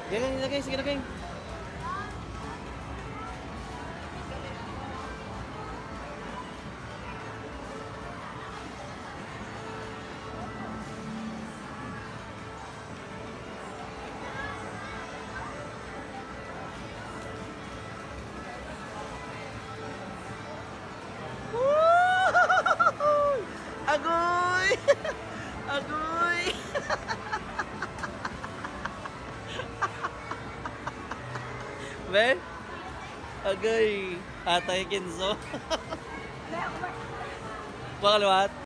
Ganyan, ilagay. Sige, lagay. Agoy! Agoy! Ben? Agoy! Atay Kinso. Bakal what?